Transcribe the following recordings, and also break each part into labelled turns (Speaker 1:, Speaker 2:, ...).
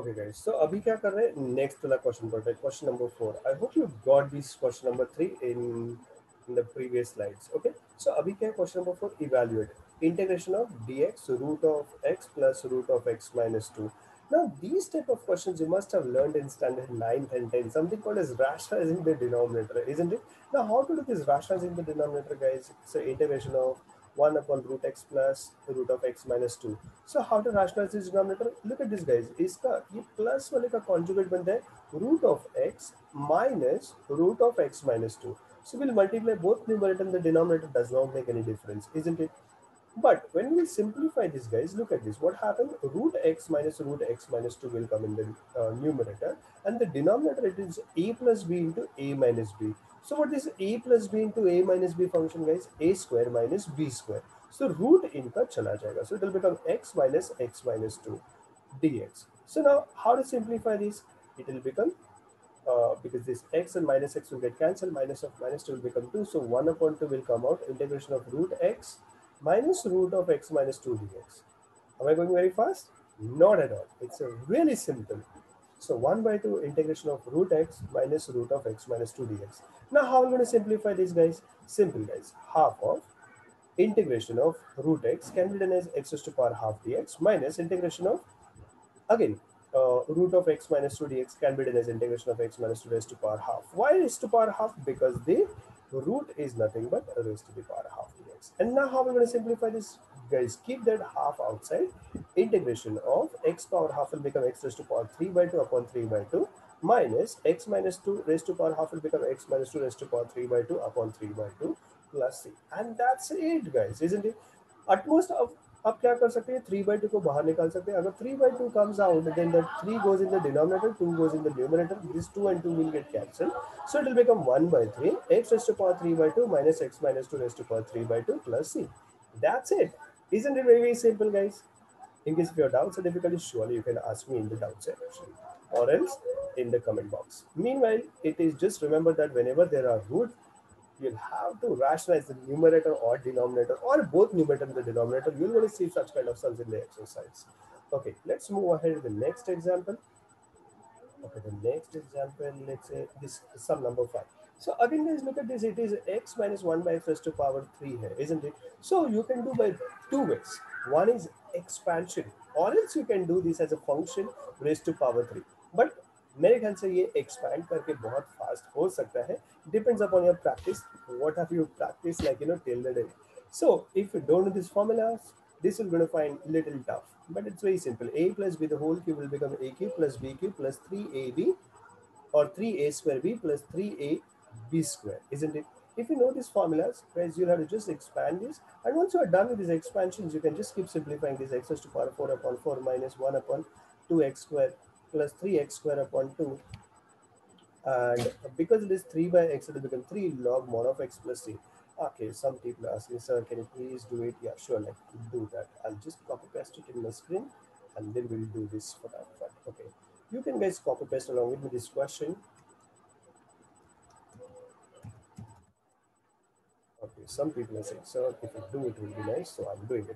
Speaker 1: Okay guys, so अभी क्या कर रहे हैं, नेक्स्ट वाला क्वेश्चन पढ़ रहे हैं, question number 4. I hope you got this question number 3 in the previous slides. Okay, so अभी क्या है, question number 4, evaluate integration of dx root of x plus root of x minus 2. Now these type of questions you must have learned in standard 9th and 10, something called as rationalizing the denominator, isn't it? Now how to do this rationalizing the denominator, guys? So integration of 1 upon root x plus root of x minus 2. So how to rationalize this denominator? Look at this guys, इसका ये plus वाले का conjugate बनता है root of x minus root of x minus 2. So we'll multiply both numerator and the denominator, does not make any difference, isn't it? But when we simplify this, guys, look at this. What happened? Root x minus 2 will come in the numerator, and the denominator it is a plus b into a minus b. So what is a plus b into a minus b function, guys? A square minus b square. So root इनका चला जाएगा. So it will become x minus 2 dx. So now how to simplify this? It will become because this x and minus x will get cancelled, minus of minus 2 will become 2, so 1 upon 2 will come out, integration of root x minus root of x minus 2 dx. Am I going very fast? Not at all. It's a really simple. So 1 by 2 integration of root x minus root of x minus 2 dx. Now how am I going to simplify this, guys? Simple, guys. Half of integration of root x can be done as x raised to power half dx minus integration of, again, root of x minus 2 dx can be done as integration of x minus 2 raised to power half. Why raised to power half? Because the root is nothing but raised to the power half dx. And now how we're going to simplify this, guys? Keep that half outside. Integration of x power half will become x raised to power 3 by 2 upon 3 by 2 minus x minus 2 raised to power half will become x minus 2 raised to power 3 by 2 upon 3 by 2 plus c. And that's it, guys, isn't it? At most of, आप क्या कर सकते हैं, 3/2 को बाहर निकाल सकते हैं. अगर 3/2 comes out, then the 3 goes in the denominator, 2 goes in the numerator. This 2 and 2 will get cancelled, so it will become 1 by 3 x raised to power 3 by 2 minus x minus 2 raised to power 3 by 2 plus c. That's it. Isn't it very simple, guys? In case of your doubts or difficulties, surely you can ask me in the doubt section or else in the comment box. Meanwhile, it is just remember that whenever there are root, you'll have to rationalize the numerator or denominator or both numerator and the denominator. You're going to see such kind of sums in the exercise. Okay, let's move ahead to the next example. Okay, the next example, let's say this is sum number 5. So again, guys, look at this. It is x minus 1 by x raised to power 3 here, isn't it? So you can do by two ways. One is expansion, or else you can do this as a function raised to power 3. But मेरे ख्याल से ये expand करके बहुत fast हो सकता है. Depends upon your practice. What have you practiced, like, till the day? So if you don't know these formulas, this is going to find little tough, but it's very simple. A plus b the whole cube will become a cube plus b cube plus 3ab, or 3a square b plus 3a b square, isn't it? If you know these formulas, guys, you'll have to just expand this, and once you are done with these expansions, you can just keep simplifying this. X raised to power 4 upon 4 minus 1 upon 2x square plus 3x square upon 2, and because it is 3 by x, it will become 3 log mod of x plus c. Okay, some people are asking, sir, can you please do it? Yeah, sure, like, do that. I'll just copy paste it in my screen, and then we'll do this for that part. Okay, you can, guys, copy paste along with me this question. Okay, some people are saying, sir, if you do it, will be nice, so I'm doing it.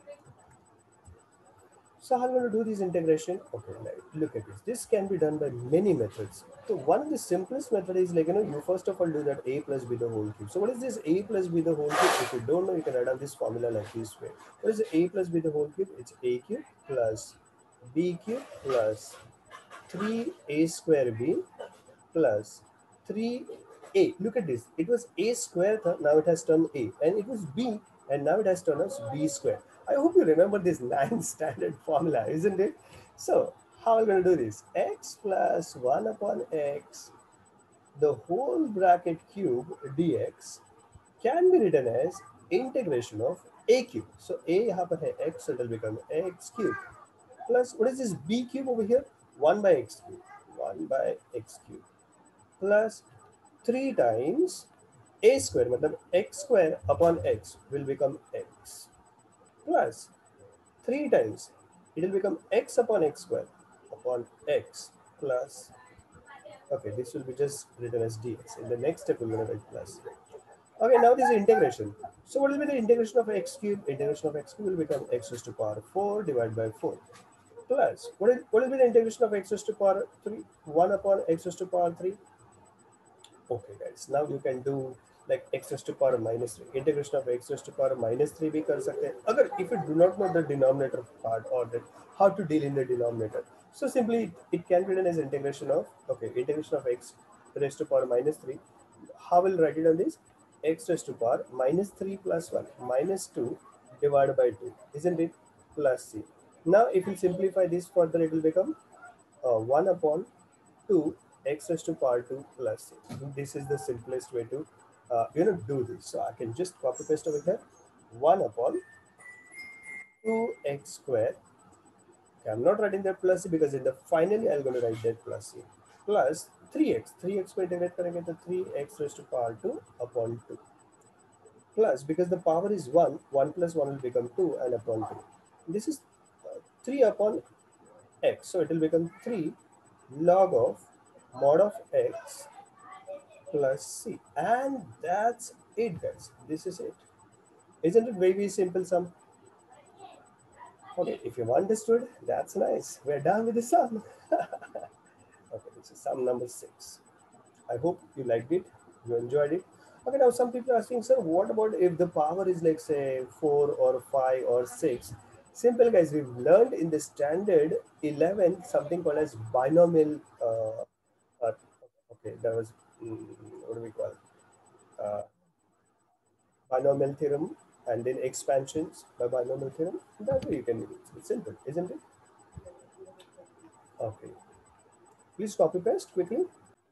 Speaker 1: So how I'm going to do this integration? Okay, like, look at this. This can be done by many methods. So one of the simplest method is, like, you first of all do that a plus b the whole cube. So what is this a plus b the whole cube? If you don't know, you can write down this formula like this way. What is a plus b the whole cube? It's a cube plus b cube plus 3a square b plus 3a. Look at this. It was a square, now it has turned a. And it was b, and now it has turned as b square. I hope you remember this 9th standard formula, isn't it? So, how are we going to do this? X plus 1 upon x, the whole bracket cube dx, can be written as integration of a cube. So, a यहाँ पर है x, so it will become x cube. Plus, what is this b cube over here? 1 by x cube. 1 by x cube plus 3 times a square, मतलब x square upon x will become x, plus 3 times it will become x upon x square upon x plus, okay, this will be just written as dx. In the next step we're going to write plus. Okay, now this is integration. So what will be the integration of x cube? Integration of x cube will become x raised to power 4 divided by 4. plus what will be the integration of x raised to power 3? 1 upon x raised to power 3. Okay guys, now you can do like x raised to power minus 3. Integration of x raised to power minus 3 भी कर सकते हैं अगर if you do not know the denominator part or the, how to deal in the denominator. So simply it can be done as integration of integration of x raised to power minus 3. How will write it on this? X raised to power minus 3 plus 1 minus 2 divided by 2, isn't it? Plus c. Now if you simplify this further, it will become 1 upon 2 x raised to power 2 plus 6. This is the simplest way to do this. So I can just copy paste over here. 1 upon 2x square. Okay, I'm not writing that plus c because in the finally I'm going to write that plus c plus 3x. 3x को integrate करेंगे तो 3x raised to power 2 upon 2 plus because the power is 1, 1 plus 1 will become 2 and upon 2. This is 3 upon x. So it will become 3 log of mod of x plus c, and that's it guys. This is it. Isn't it very simple sum? Okay, if you've understood, that's nice. We're done with the sum. Okay, this is sum number 6. I hope you liked it, you enjoyed it. Okay, now some people are asking, sir, what about if the power is like say 4 or 5 or 6? Simple guys, we've learned in the standard 11 something called as binomial okay, that was what do we call uh, binomial theorem, and then expansions by binomial theorem. That way you can do it. It's simple, isn't it? Okay. Please copy paste quickly.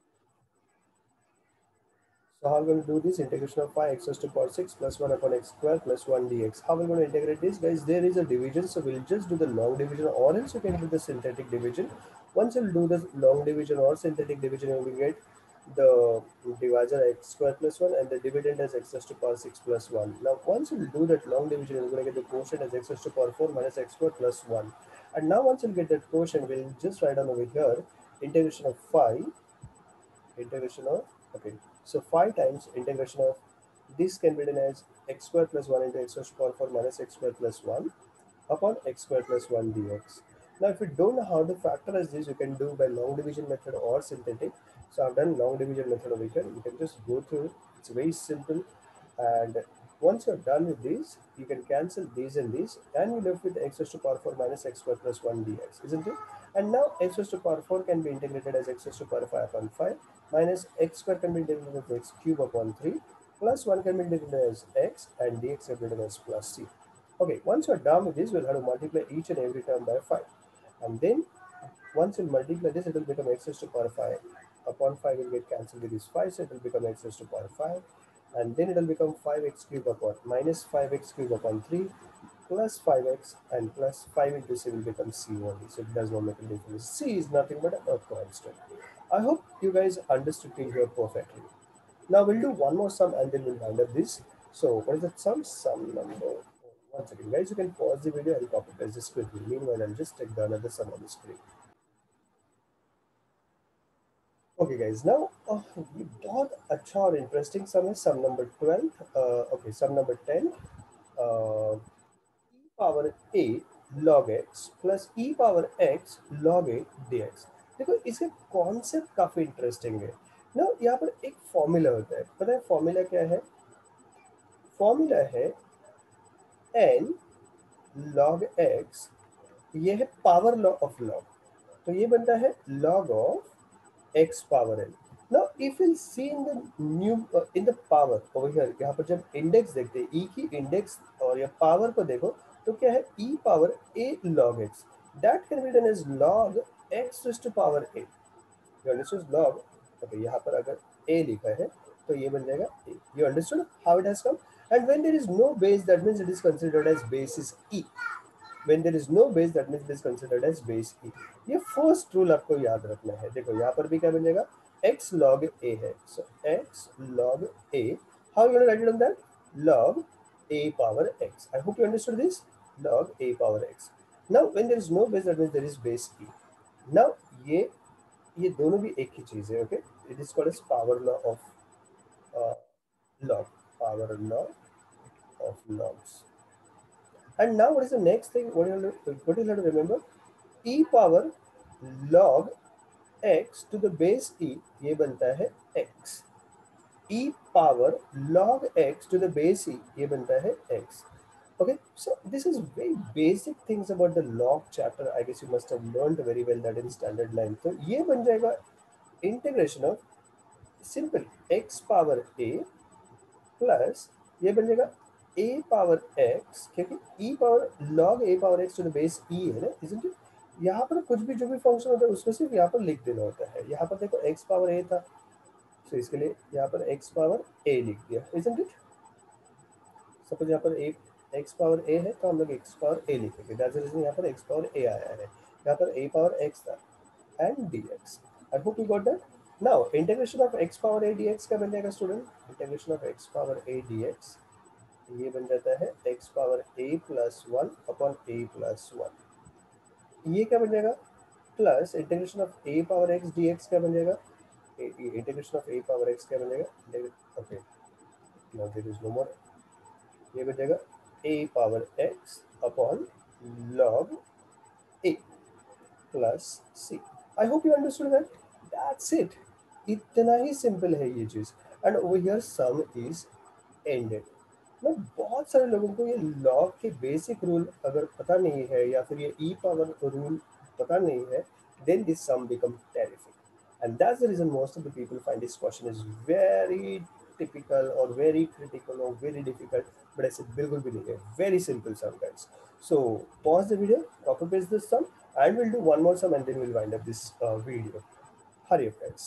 Speaker 1: So how are we going to do this? Integration of 5 x raised to power 6 plus 1 upon x square plus 1 dx. How are we going to integrate this? Guys, there is a division, so we'll just do the long division, or else you can do the synthetic division. Once you do the long division or synthetic division, you will get the divisor x square plus 1 and the dividend as x raised to power 6 plus 1. Now once you do that long division, you're going to get the quotient as x raised to power 4 minus x square plus 1. And now once you get that quotient, we'll just write down over here integration of 5 integration of okay, so 5 times integration of this can be done as x square plus 1 into x raised to power 4 minus x square plus 1 upon x square plus 1 dx. Now if you don't know how to factorize this, you can do by long division method or synthetic. So I've done long division method over here. You can just go through it. It's very simple, and once you're done with this, you can cancel these and you're left with x raised to power 4 minus x square plus 1 dx, isn't it? And now x raised to power 4 can be integrated as x raised to power 5 upon 5 minus x square can be integrated as x cube upon 3 plus 1 can be integrated as x and dx can be written as plus c. Okay, once you're done with this, we'll have to multiply each and every term by 5. And then once you multiply this, it will become x raised to power 5. Upon 5 will get cancelled with this 5, so it will become x raised to power 5. And then it will become 5x cube upon minus 5x cube upon 3 plus 5x and plus 5 into c will become c only. So it does not make a difference. C is nothing but a constant. I hope you guys understood till here perfectly. Now we'll do one more sum and then we'll wind up this. So what is that sum? Sum number. One second, guys. You can pause the video and copy paste this quickly. Meanwhile, I'll just take the another sum on the screen. Okay, guys. Now we got a chart interesting sum is sum number 12. Okay, sum number 10. E power a log x plus e power x log a dx. देखो इसका concept काफी interesting है ना। यहाँ पर एक formula होता है, पता है फॉर्मूला क्या है? फॉर्मूला है n log x, ये है पावर लॉ ऑफ लॉग, तो ये बनता है log of x power n. Now if you see in the new in the power over here, यहाँ पर जब इंडेक्स देखते हैं e की इंडेक्स और या पावर को देखो तो क्या है e power a log x, that can be done as log x raised to power a. You understood log? Okay, यहाँ पर अगर a लिखा है तो ये बन जाएगा a. You understood how it has come? And when there is no base, that means it is considered as base is e. When there is no base, that means it is considered as base e. ये first rule आपको याद रखना है. देखो यहाँ पर भी क्या बन जाएगा? x log a है. So x log a. How are you going to write it on that? Log a power x. I hope you understood this. Log a power x. Now when there is no base, that means there is base e. Now ये दोनों भी एक ही चीज है. Okay, it is called as power law of log. Power law of logs. And now what is the next thing? What do you have to remember? e power log x to the base e, ये बनता है x. e power log x to the base e, ये बनता है x. Okay, so this is very basic things about the log chapter. I guess you must have learned very well that in standard line. तो ये बन जाएगा integration of simple x power a plus ये बन जाएगा a power x, क्योंकि e power log a power x to the base e है ना, isn't it? यहाँ पर कुछ भी जो भी फंक्शन होता है उसको सिर्फ यहाँ पर लिख देना होता है. यहाँ पर देखो x पावर a था, तो इसके लिए यहाँ पर x पावर a लिख दिया, isn't it? सपोज यहाँ पर a x पावर a है तो हम लोग x पावर a लिखेंगे. दैट्स द रीजन यहाँ पर x पावर a आया है. यहाँ पर a पावर x था and dx. I hope you got that. Now integration of x power a dx क्या बन जाएगा student? Integration of x power a dx ये बन जाता है x power a plus 1 upon a plus 1. ये क्या बन जाएगा? Plus integration of a power x dx क्या बन जाएगा? Integration of a power x क्या बन जाएगा? Okay, now there is no more. ये बन जाएगा a power x upon log a plus c. I hope you understood that. That's it. इतना ही सिंपल है ये चीज. And over here sum is ended. ना बहुत सारे लोगों को ये लॉग के बेसिक रूल अगर पता नहीं है या फिर ये ई पावर रूल पता नहीं है, then this sum become terrific. And that's the reason most of the people find this question is very typical or very critical or very difficult. But I said बिल्कुल भी नहीं है. Very simple sum guys. So pause the video, copy paste this sum, and we'll do one more sum and then we'll wind up this video. Hurry up guys.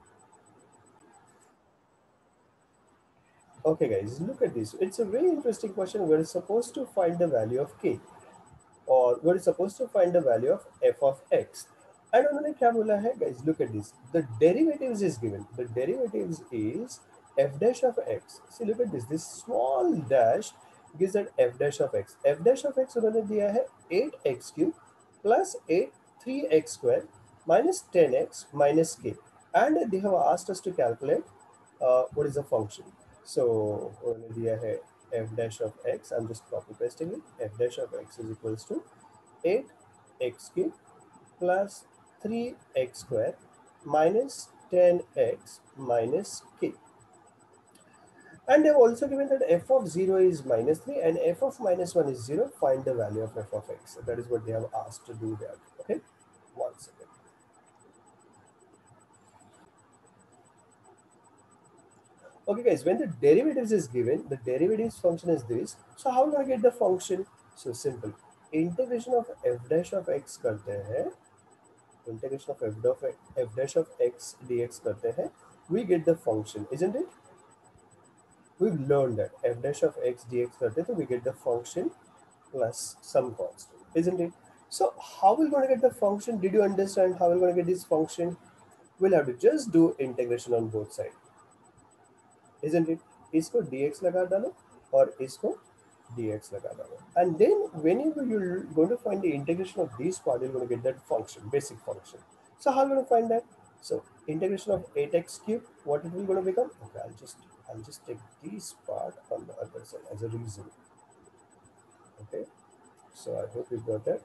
Speaker 1: Okay guys, look at this. It's a very interesting question. We're supposed to find the value of k, or we're supposed to find the value of f of x. And उन्होंने क्या बोला है guys? Look at this. The derivatives is given. The derivatives is f dash of x. See, look at this. This small dash gives that f dash of x. F dash of x उन्होंने दिया है 8x cube plus 3x square minus 10x minus k. And they have asked us to calculate what is the function. So उन्होंने दिया है f dash of x. I'm just copy pasting it. F dash of x is equals to 8x cube plus 3x square minus 10x minus k. And they've also given that f of 0 is minus 3 and f of minus 1 is 0. Find the value of f of x. So that is what they have asked to do there. Okay, one second. Okay guys, when the derivatives is given, the derivatives function is this. So how do I get the function? So simple. Integration of f dash of x करते हैं. Integration of f dash of x dx करते हैं. We get the function, isn't it? We've learned that f dash of x dx करते हैं, so we get the function plus some constant, isn't it? So how we're going to get the function? Did you understand how we're going to get this function? We'll have to just do integration on both sides, isn't it? इसको dx लगा डालो और इसको dx लगा डालो, and then whenever you're going to find the integration of this part, you're going to get that function, basic function. So how are you going to find that? So integration of 8x cube, what it will going to become? Okay, I'll just take this part on the other side as a reason. Okay, so I hope you got that.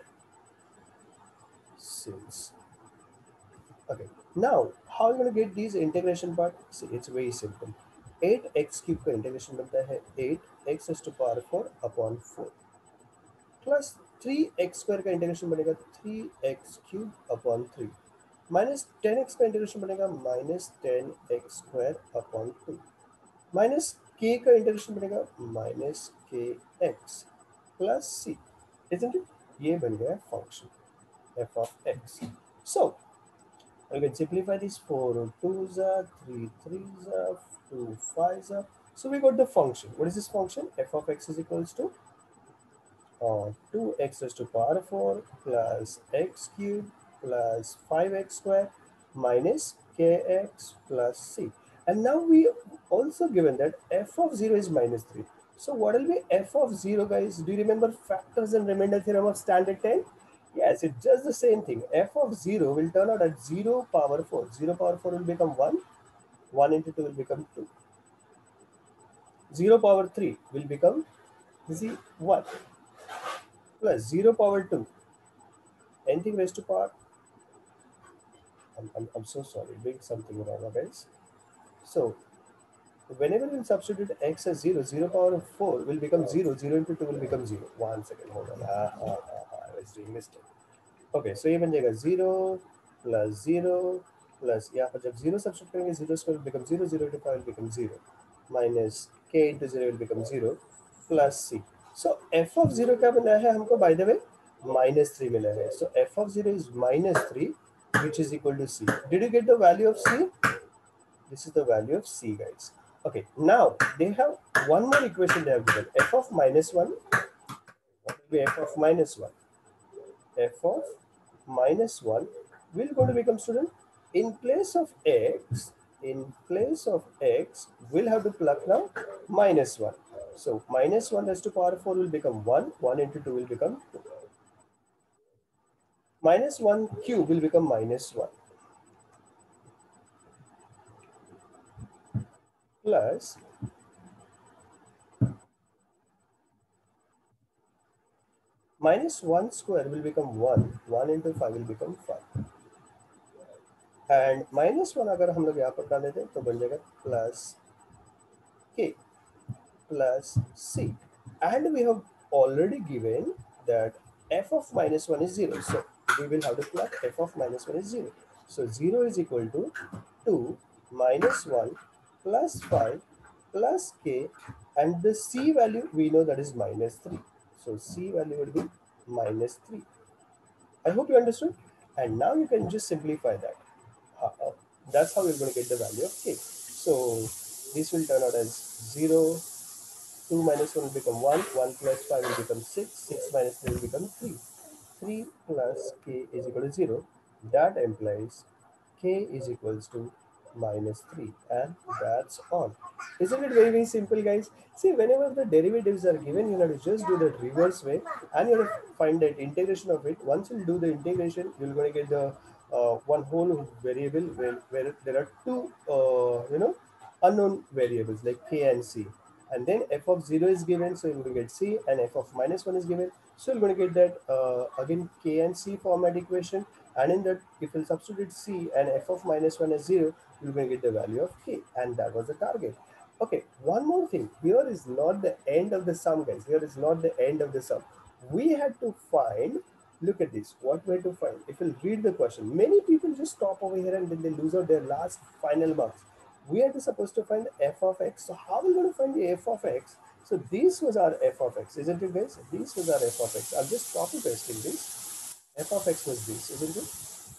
Speaker 1: Since okay, now how are you going to get these integration part? See, it's very simple. 8x cube का integration बनता है 8x raised to power 4 upon 4 plus 3x square का integration बनेगा 3x cube upon 3 minus 10x का integration बनेगा minus 10x square upon 2 minus k का integration बनेगा minus kx plus c, isn't it? ये बन गया function f of x. So you can simplify this. 4 2s are 3 3s are 2 5s are. So we got the function. What is this function? F of x is equals to 2x raised to power 4 plus x cube plus 5x square minus kx plus c. And now we also given that f of 0 is minus 3. So what will be f of 0 guys? Do you remember factors and remainder theorem of standard 10? Yes, it's just the same thing. F of 0 will turn out at 0 power 4. 0 power 4 will become 1. 1 into 2 will become 2. 0 power 3 will become 1 plus 0 power 2. anything raised to power. I'm so sorry, doing something wrong, guys. So whenever we substitute x as 0, 0 power of 4 will become 0, 0 into 2 will become 0. One second, hold on. I was doing mistake. Okay, so ये बन जाएगा 0 plus 0 plus यहाँ पर जब 0 substitute करेंगे 0 square will become 0, 0 into 5 will become 0 minus k into 0 will become 0 plus c. So f of 0 क्या बना है हमको by the way minus 3 मिला है. So f of 0 is minus 3 which is equal to c. Did you get the value of c? This is the value of c, guys. Okay, now they have one more equation they have given. F of minus 1. What will be f of minus 1? F of minus 1 will going to become, student, in place of x, we'll have to plug now minus 1. So minus 1 raised to power 4 will become 1. 1 into 2 will become 2. Minus 1 cube will become minus 1. Plus minus 1 square will become 1. 1 into 5 will become 5. And minus 1 अगर हम लोग यहाँ पर डाल देते तो बन जाएगा plus k plus c. And we have already given that f of minus 1 is 0. So we will have to plug f of minus 1 is 0. So 0 is equal to 2 minus 1 plus 5 plus k, and the c value we know that is minus 3. So c value would be minus 3. I hope you understood. And now you can just simplify that. That's how you're going to get the value of k. So this will turn out as 0, 2 minus 1 will become 1, 1 plus 5 will become 6, 6 minus 3 will become 3. 3 plus k is equal to 0. That implies k is equals to minus 3, and that's all. Isn't it very simple, guys? See, whenever the derivatives are given, you have to just do that reverse way, and you have to find that integration of it. Once you do the integration, you're going to get the one whole variable where there are two unknown variables like k and c, and then f of 0 is given, so you're going to get c, and f of minus 1 is given, so you're going to get that again k and c format equation. And in that, if you substitute c and f of minus 1 as 0, you're going to get the value of k, and that was the target. Okay, one more thing. Here is not the end of the sum, guys. Here is not the end of the sum. We had to find, look at this, what we had to find. If you read the question, many people just stop over here and then they lose out their last final marks. We are supposed to find f of x. So how are we going to find the f of x? So this was our f of x, isn't it, guys? This was our f of x. I'm just copy pasting this. F of x was this, isn't it?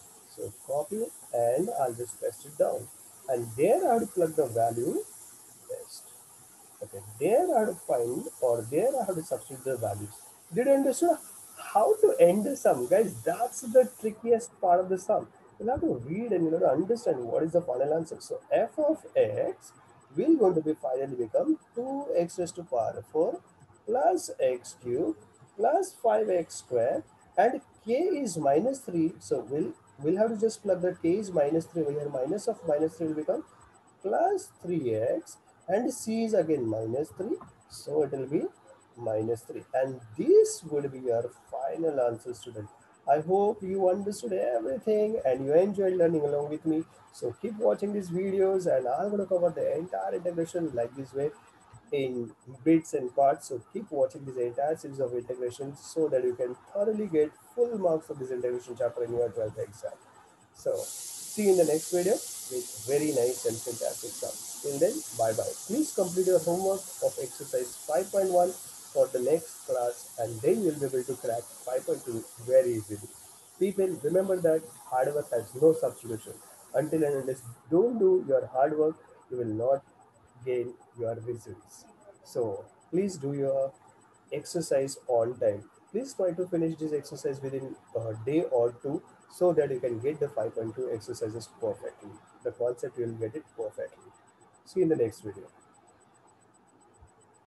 Speaker 1: So copy and I'll just paste it down. And there I have to plug the value, paste. Okay, there I have to find, or there I have to substitute the values. Did you understand how to end the sum, guys? That's the trickiest part of the sum. You'll have to read and you have to understand what is the final answer. So f of x will going to be finally become 2x raised to power 4 plus x cube plus 5x square, and k is minus 3. So we'll have to just plug that k is minus 3 over here. Minus of minus 3 will become plus 3x, and c is again minus 3, so it will be minus 3, and this would be your final answer, student. I hope you understood everything and you enjoyed learning along with me. So keep watching these videos, and I'm going to cover the entire integration like this way in bits and parts. So keep watching this entire series of integrations so that you can thoroughly get full marks of this integration chapter in your 12th exam. So see you in the next video with very nice and fantastic stuff. Till then, bye bye. Please complete your homework of exercise 5.1 for the next class, and then you'll be able to crack 5.2 very easily. People, remember that hard work has no substitution. Until and unless you don't do your hard work, you will not gain your results. So please do your exercise on time. Please try to finish this exercise within a day or two so that you can get the 5.2 exercises perfectly. The concept you will get it perfectly. See you in the next video.